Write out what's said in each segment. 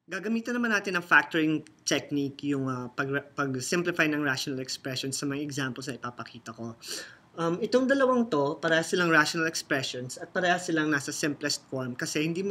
Gagamitan naman natin ng factoring technique yung pag-simplify ng rational expressions sa mga examples na ipapakita ko. Itong dalawang to, parehas silang rational expressions at parehas silang nasa simplest form kasi hindi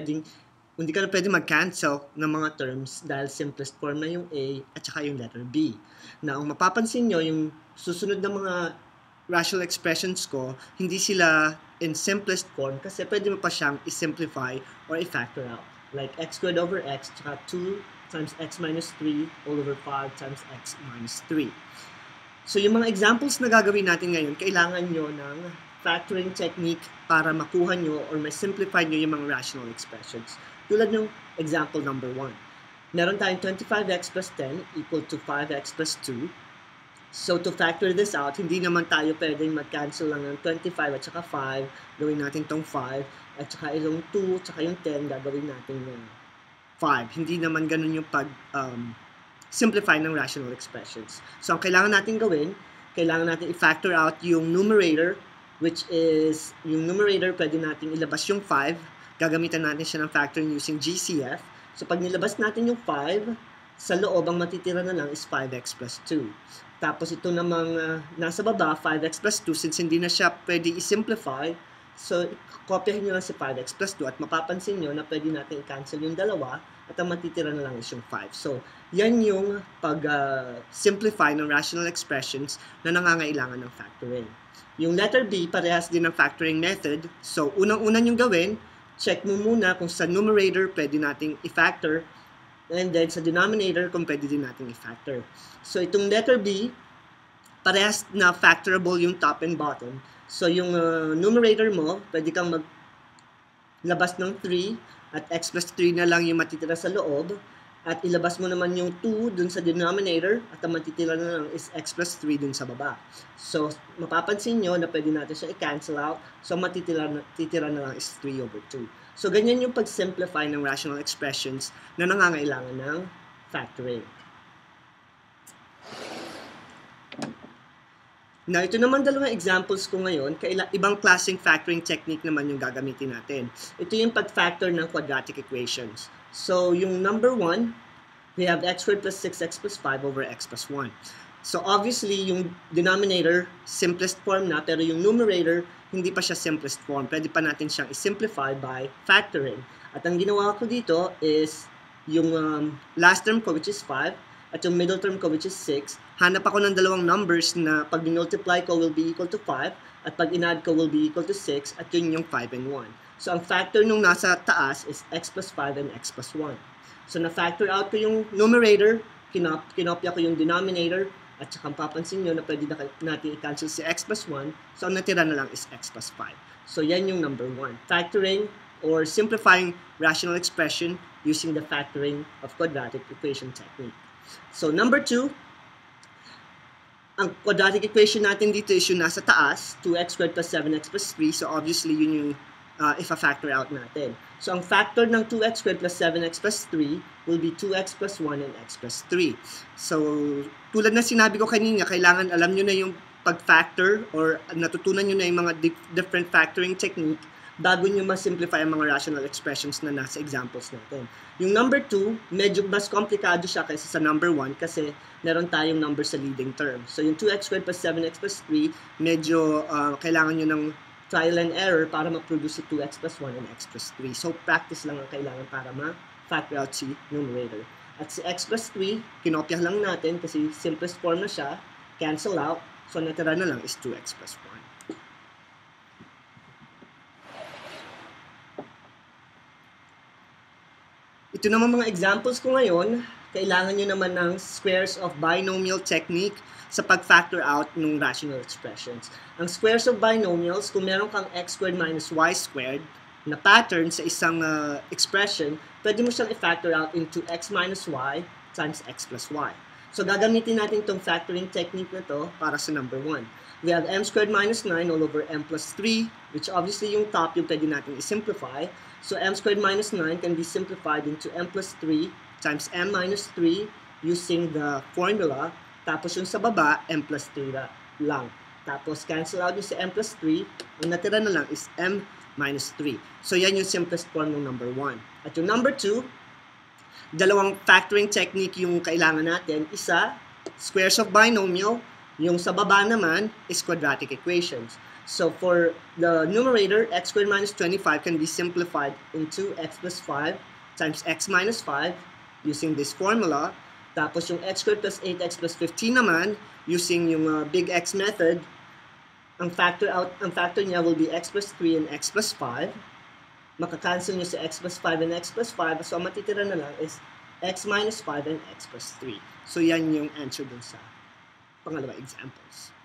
ka na pwedeng mag-cancel ng mga terms dahil simplest form na yung A at saka yung letter B. Na ang mapapansin nyo, yung susunod na mga rational expressions ko, hindi sila in simplest form kasi pwede mo pa siyang i-simplify or i-factor out. Like x squared over x, tsaka 2 times x minus 3 all over 5 times x minus 3. So yung mga examples na gagawin natin ngayon, kailangan nyo ng factoring technique para makuha nyo or ma-simplify nyo yung mga rational expressions. Tulad ng example number 1. Meron tayong 25x plus 10 equal to 5x plus 2. So to factor this out, hindi naman tayo pwedeng mag-cancel lang ng 25 at saka 5. Gawin natin tong 5 at saka yung 2 at saka yung 10 gagawin natin ng 5. Hindi naman ganun yung simplify ng rational expressions. So ang kailangan natin gawin, kailangan natin i-factor out yung numerator, which is yung numerator pwede natin ilabas yung 5. Gagamitan natin siya ng factoring using GCF. So pag nilabas natin yung 5, sa loob ang matitira na lang is 5x plus 2. Tapos ito namang nasa baba, 5x plus 2, since hindi na siya pwede i-simplify, so kopyahin nyo lang si 5x plus 2 at mapapansin nyo na pwede natin i-cancel yung dalawa at ang matitira na lang is yung 5. So, yan yung pag-simplify ng rational expressions na nangangailangan ng factoring. Yung letter B, parehas din ng factoring method. So, unang-una yung gawin, check mo muna kung sa numerator pwede nating i-factor and then sa denominator kung pwede din natin i-factor. So itong letter B, parehas na factorable yung top and bottom. So yung numerator mo, pwede kang maglabas ng 3 at x plus 3 na lang yung matitira sa loob. At ilabas mo naman yung 2 dun sa denominator at ang matitira na lang is x plus 3 dun sa baba. So mapapansin nyo na pwede natin siya i-cancel out. So matitira na lang is 3 over 2. So, ganyan yung pag-simplify ng rational expressions na nangangailangan ng factoring. Now, ito naman dalawang examples ko ngayon, ibang klaseng factoring technique naman yung gagamitin natin. Ito yung pag-factor ng quadratic equations. So, yung number 1, we have x squared plus 6x plus 5 over x plus 1. So, obviously, yung denominator, simplest form na, pero yung numerator, hindi pa siya simplest form. Pwede pa natin siyang i-simplify by factoring. At ang ginawa ko dito is yung last term ko, which is 5, at yung middle term ko, which is 6. Hanap ako ng dalawang numbers na pag multiply ko will be equal to 5, at pag in-add ko will be equal to 6, at yun yung 5 and 1. So, ang factor nung nasa taas is x plus 5 and x plus 1. So, na-factor out ko yung numerator, kinopya ko yung denominator, at saka papansin nyo na pwede natin i-cancel si x plus 1. So, ang natira na lang is x plus 5. So, yan yung number 1. Factoring or simplifying rational expression using the factoring of quadratic equation technique. So, number 2, ang quadratic equation natin dito is yung nasa taas, 2x squared plus 7x plus 3. So, obviously, yun yung if-factor out natin. So, ang factor ng 2x squared plus 7x plus 3 will be 2x plus 1 and x plus 3. So, tulad na sinabi ko kanina, kailangan alam nyo na yung pag-factor or natutunan nyo na yung mga different factoring technique bago nyo ma-simplify ang mga rational expressions na nasa examples natin. Yung number 2, medyo mas komplikado siya kaysa sa number 1 kasi meron tayong number sa leading term. So, yung 2x squared plus 7x plus 3, medyo kailangan nyo ng trial and error para ma-produce si 2x plus 1 and x plus 3. So, practice lang ang kailangan para ma-factor out si numerator. At si x plus 3, kinopya lang natin kasi simplest form na siya, cancel out, so natira na lang is 2x plus 1. Ito naman mga examples ko ngayon, kailangan nyo naman ng squares of binomial technique sa pag-factor out ng rational expressions. Ang squares of binomials, kung meron kang x squared minus y squared na pattern sa isang expression, pwede mo siyang i-factor out into x minus y times x plus y. So, gagamitin natin itong factoring technique na to para sa number 1. We have m squared minus 9 all over m plus 3, which obviously yung top yung pwede natin i-simplify. So, m squared minus 9 can be simplified into m plus 3 times m minus 3 using the formula. Tapos yung sa baba, m plus 3 lang. Tapos cancel out yung sa m plus 3. Ang natira na lang is m minus 3. So yan yung simplest form ng number 1. At yung number 2, dalawang factoring technique yung kailangan natin. Isa, squares of binomial. Yung sa baba naman is quadratic equations. So for the numerator, x squared minus 25 can be simplified into x plus 5 times x minus 5 using this formula. Tapos yung x squared plus 8x plus 15 naman, using yung big X method, ang factor niya will be x plus 3 and x plus 5. Makakancel nyo sa x plus 5 and x plus 5. So, ang matitira na lang is x minus 5 and x plus 3. So, yan yung answer dun sa pangalawa examples.